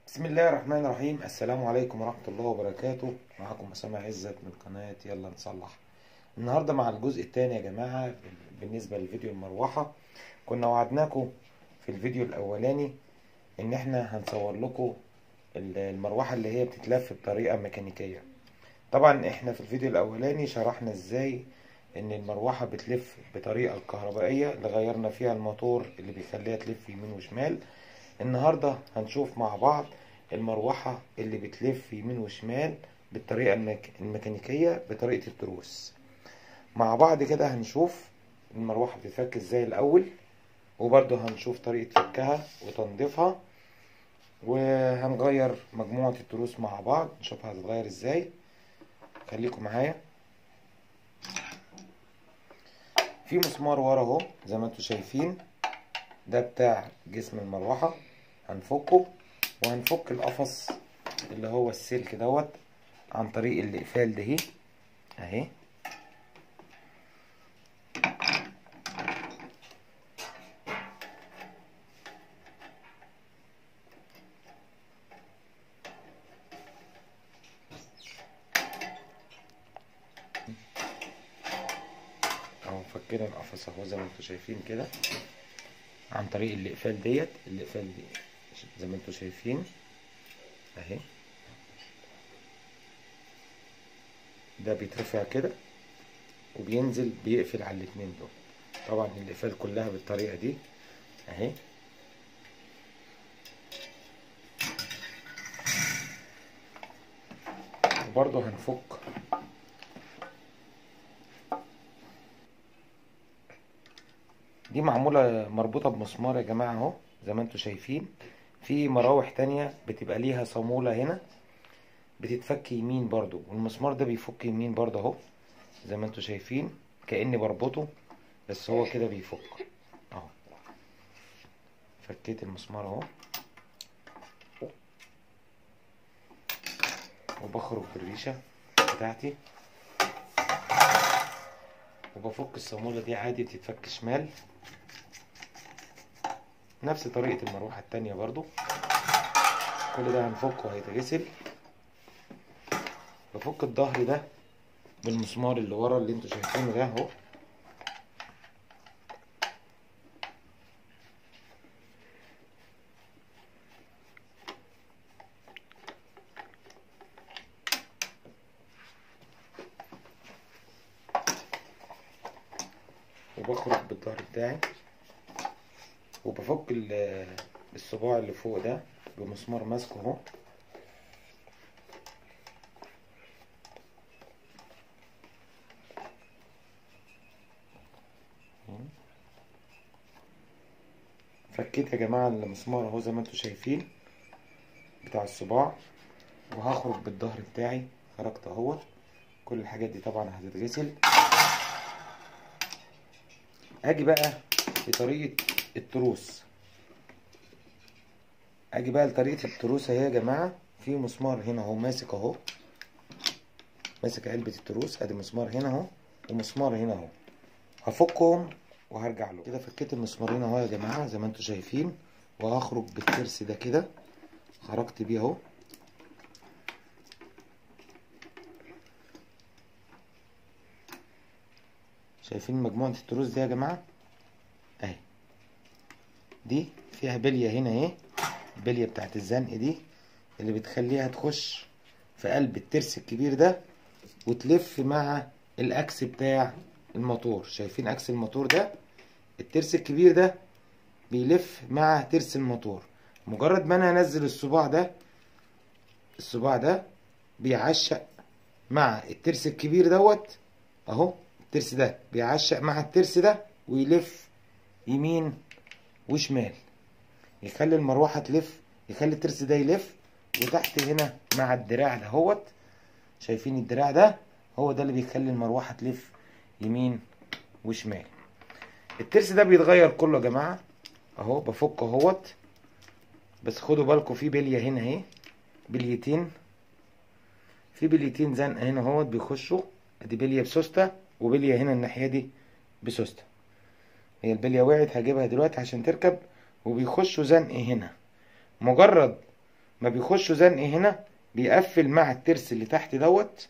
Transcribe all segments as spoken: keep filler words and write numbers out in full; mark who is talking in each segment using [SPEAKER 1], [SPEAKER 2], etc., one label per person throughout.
[SPEAKER 1] بسم الله الرحمن الرحيم. السلام عليكم ورحمة الله وبركاته. معكم أسامة عزت من قناة يلا نصلح. النهاردة مع الجزء الثاني يا جماعة بالنسبة لفيديو المروحة. كنا وعدناكم في الفيديو الأولاني إن احنا هنصور لكم المروحة اللي هي بتتلف بطريقة ميكانيكية. طبعا احنا في الفيديو الأولاني شرحنا ازاي إن المروحة بتلف بطريقة الكهربائية اللي غيرنا فيها الموتور اللي بيخليها تلف يمين وشمال. النهاردة هنشوف مع بعض المروحة اللي بتلف يمين وشمال بالطريقة الميكانيكية بطريقة التروس. مع بعض كده هنشوف المروحة بتتفك ازاي الأول، وبرضه هنشوف طريقة فكها وتنظيفها، وهنغير مجموعة التروس مع بعض نشوفها هتتغير ازاي. خليكم معايا. في مسمار ورا اهو زي ما انتم شايفين، ده بتاع جسم المروحة، هنفكه وهنفك القفص اللي هو السلك دوت عن طريق الاقفال ده اهي. اهو فكينا القفص اهو زي ما انتم شايفين كده عن طريق الاقفال ديت الاقفال دي زي ما انتم شايفين اهي. ده بيترفع كده وبينزل بيقفل على الاتنين دول. طبعا الاقفال كلها بالطريقه دي اهي. وبرضه هنفك دي معموله مربوطه بمسمار يا جماعه اهو زي ما انتم شايفين. في مراوح تانية بتبقى ليها صامولة هنا بتتفك يمين برضو، والمسمار ده بيفك يمين برضو اهو زي ما انتم شايفين، كأني بربطه بس هو كده بيفك اهو. فكيت المسمار اهو وبخرج بالريشة بتاعتي وبفك الصامولة دي عادي بتتفك شمال نفس طريقة المروحة التانية برضو. كل ده هنفكه هيتغسل. بفك الظهر ده بالمسمار اللي ورا اللي انتوا شايفينه ده اهو. وبخرج بالظهر بتاعي وبفك الصباع اللي فوق ده بمسمار ماسكه اهو. فكيت يا جماعه المسمار اهو زي ما انتم شايفين بتاع الصباع، وهخرج بالظهر بتاعي. خرجت اهو. كل الحاجات دي طبعا هتتغسل. اجي بقى لطريقه التروس. اجي بقى لطريقه التروس اهي يا جماعه. في مسمار هنا اهو ماسك اهو، ماسك علبه التروس. ادي مسمار هنا اهو ومسمار هنا اهو. هفكهم وهرجع له. كده فكيت المسمارين اهو يا جماعه زي ما انتم شايفين، وهخرج بالترس ده كده. خرجت بيه اهو. شايفين مجموعه التروس دي يا جماعه اهي. دي فيها بليه هنا اهي، البليه بتاعت الزنق دي اللي بتخليها تخش في قلب الترس الكبير ده وتلف مع الاكس بتاع الموتور. شايفين اكس الموتور ده؟ الترس الكبير ده بيلف مع ترس الموتور. مجرد ما انا انزل الصباع ده، الصباع ده بيعشق مع الترس الكبير دوت اهو. الترس ده بيعشق مع الترس ده ويلف يمين وشمال، يخلي المروحة تلف، يخلي الترس ده يلف. وتحت هنا مع الدراع دهوت، شايفين الدراع ده؟ هو ده اللي بيخلي المروحة تلف يمين وشمال. الترس ده بيتغير كله يا جماعة اهو. بفكه اهوت، بس خدوا بالكم في بلية هنا اهي، بليتين، في بليتين زنقة هنا اهوت بيخشوا. ادي بلية بسوستة وبلية هنا الناحية دي بسوستة. هي البلية وقعت هجيبها دلوقتي عشان تركب. وبيخشوا زنق هنا. مجرد ما بيخشوا زنق هنا بيقفل مع الترس اللي تحت دوت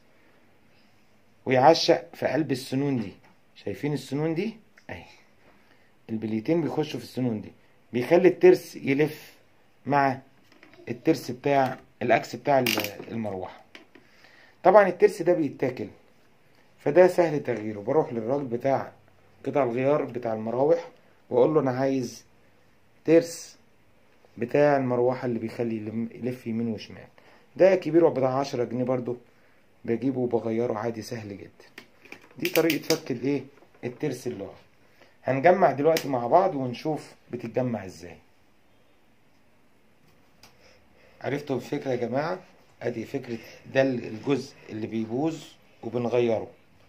[SPEAKER 1] ويعشق في قلب السنون دي. شايفين السنون دي اهي، البليتين بيخشوا في السنون دي، بيخلي الترس يلف مع الترس بتاع الاكس بتاع المروحه. طبعا الترس ده بيتاكل، فده سهل تغييره. بروح للراجل بتاع قطع الغيار بتاع المراوح واقول له انا عايز ترس بتاع المروحه اللي بيخلي يلف يمين وشمال. ده كبير بتاع عشرة جنيه برضو، بجيبه وبغيره عادي سهل جدا. دي طريقه فك الايه الترس اللي هو. هنجمع دلوقتي مع بعض ونشوف بتتجمع ازاي. عرفتوا الفكره يا جماعه؟ ادي فكره، ده الجزء اللي بيبوظ وبنغيره،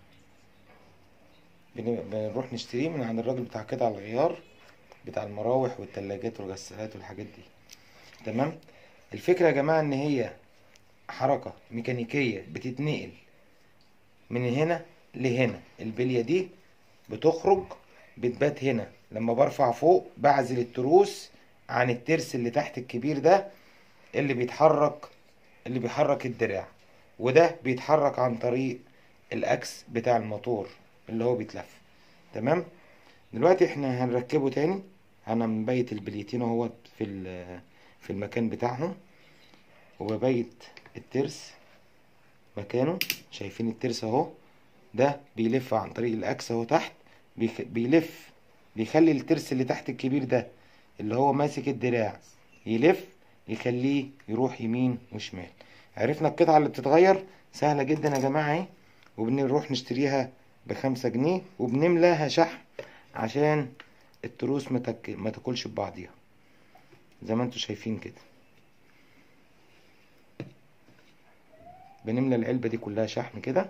[SPEAKER 1] بنروح نشتريه من عند الراجل بتاع قطع الغيار بتاع المراوح والتلاجات والغسالات والحاجات دي. تمام. الفكره يا جماعه ان هي حركه ميكانيكيه بتتنقل من هنا لهنا. البليه دي بتخرج بتبات هنا، لما برفع فوق بعزل التروس عن الترس اللي تحت الكبير ده اللي بيتحرك، اللي بيحرك الدراع، وده بيتحرك عن طريق الاكس بتاع الموتور اللي هو بيتلف. تمام. دلوقتي احنا هنركبه تاني. انا مبيت البليتين اهوت في في المكان بتاعهم، وببيت الترس مكانه. شايفين الترس اهو، ده بيلف عن طريق الاكس اهو تحت، بيلف بيخلي الترس اللي تحت الكبير ده اللي هو ماسك الدراع يلف، يخليه يروح يمين وشمال. عرفنا القطعة اللي بتتغير سهلة جدا يا جماعة اهي، وبنروح نشتريها بخمسة جنيه وبنملاها شحم عشان التروس متك... ما تاكلش ببعضيها زي ما انتوا شايفين كده. بنملى العلبة دي كلها شحم كده.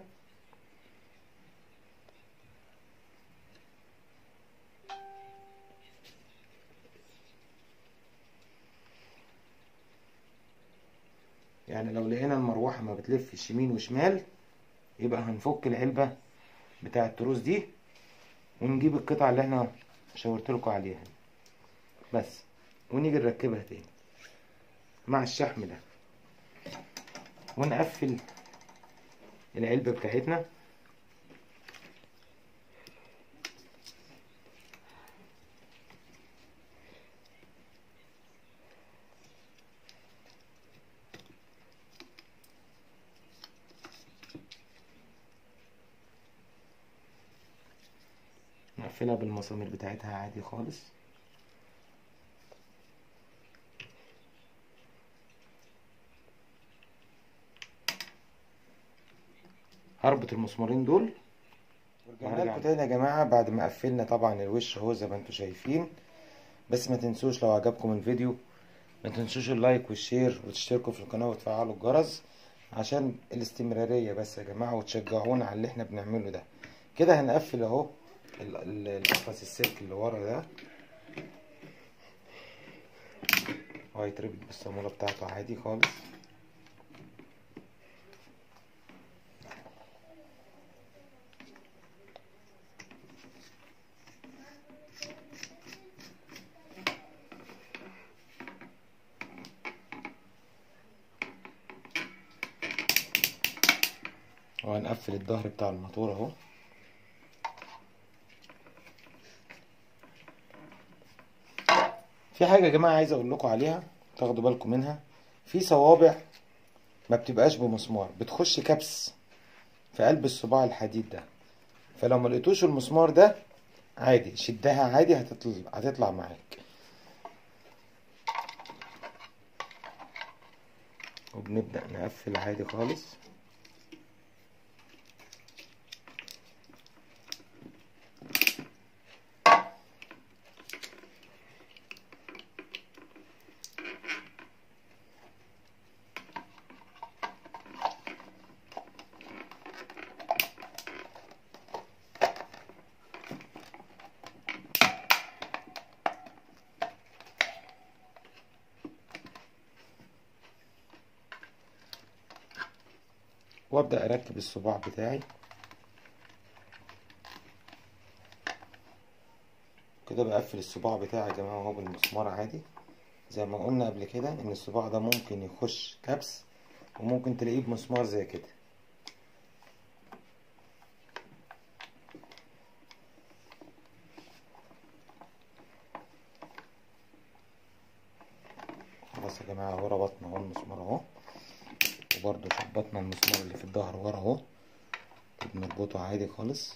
[SPEAKER 1] يعني لو لقينا المروحة ما بتلفش يمين وشمال يبقى هنفك العلبة بتاع التروس دي ونجيب القطعة اللي احنا شاورت لكم عليها بس، ونيجي نركبها تاني مع الشحم ده ونقفل العلبة بتاعتنا. نقفلها بالمسامير بتاعتها عادي خالص. هربط المسمارين دول ورجعنا لكم تاني يا جماعه بعد ما قفلنا طبعا الوش اهو زي ما انتم شايفين. بس ما تنسوش لو عجبكم الفيديو ما تنسوش اللايك والشير وتشتركوا في القناه وتفعلوا الجرس عشان الاستمراريه بس يا جماعه، وتشجعونا على اللي احنا بنعمله ده. كده هنقفل اهو القفص السلك اللي ورا ده، هو هيتربط بالصاموله بتاعته عادي خالص. وهنقفل الظهر بتاع الموتور اهو. في حاجه يا جماعه عايز اقول لكم عليها تاخدوا بالكم منها. في صوابع ما بتبقاش بمسمار، بتخش كبس في قلب الصباع الحديد ده، فلو ما لقيتوش المسمار ده عادي شدها عادي هتطلع هتطلع معاك. وبنبدأ نقفل عادي خالص. وابدأ اركب الصباع بتاعي كده. بقفل الصباع بتاعي يا جماعه اهو بالمسمار عادي. زي ما قلنا قبل كده ان الصباع ده ممكن يخش كبس وممكن تلاقيه بمسمار زي كده. خلاص يا جماعه اهو ربطنا اهو المسمار اهو، وبرده شبطنا المسمار اللي في الظهر ورا اهو، بنربطه عادي خالص.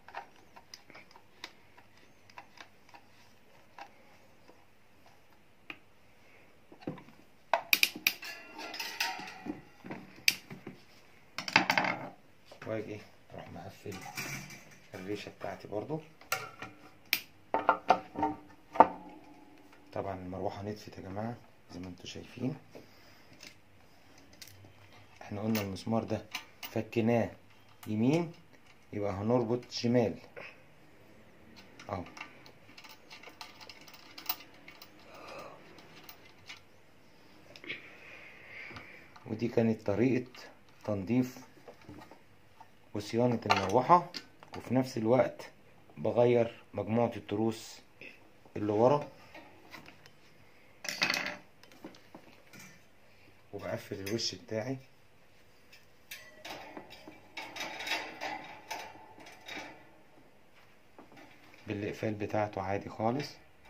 [SPEAKER 1] واجي اروح مقفل الريشه بتاعتي برضو. طبعا المروحه نطفت يا جماعه زي ما انتم شايفين. احنا قلنا المسمار ده فكناه يمين يبقى هنربط شمال اهو. ودي كانت طريقه تنظيف وصيانه المروحه، وفي نفس الوقت بغير مجموعه التروس اللي ورا، وبقفل الوش بتاعي بالاقفال بتاعته عادي خالص.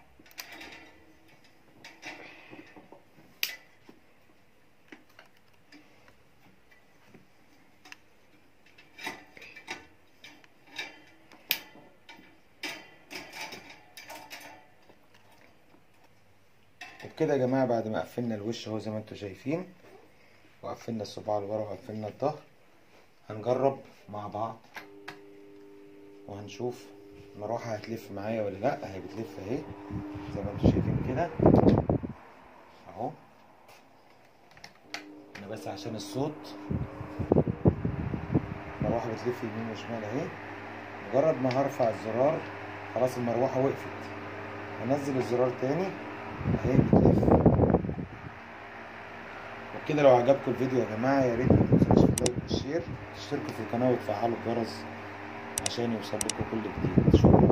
[SPEAKER 1] وبكده يا جماعه بعد ما قفلنا الوش اهو زي ما انتم شايفين، وقفلنا الصباع اللي ورا وقفلنا الظهر، هنجرب مع بعض وهنشوف المروحه هتلف معايا ولا لا. هي بتلف اهي زي ما انتم شايفين كده اهو. انا بس عشان الصوت المروحه بتلف يمين وشمال اهي. مجرد ما هرفع الزرار خلاص المروحه وقفت، هنزل الزرار تاني اهي بتلف. وبكده لو عجبكم الفيديو يا جماعه يا ريت ما تنسوش اللايك والشير، تشتركوا في القناه وتفعلوا الجرس عشان يوصل لكم كل جديد. شكرا.